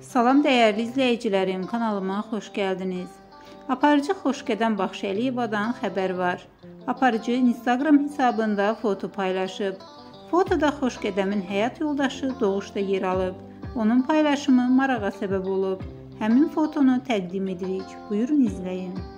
Salam dəyərli izləyicilərim, kanalıma xoş gəldiniz. Aparıcı Xoşqədəm Baxşəliyevadan xəbər var. Aparıcı Instagram hesabında foto paylaşıb. Fotoda Xoşqədəmin həyat yoldaşı doğuşda yer alıb. Onun paylaşımı marağa səbəb olub. Həmin fotonu təqdim edirik. Buyurun izləyin.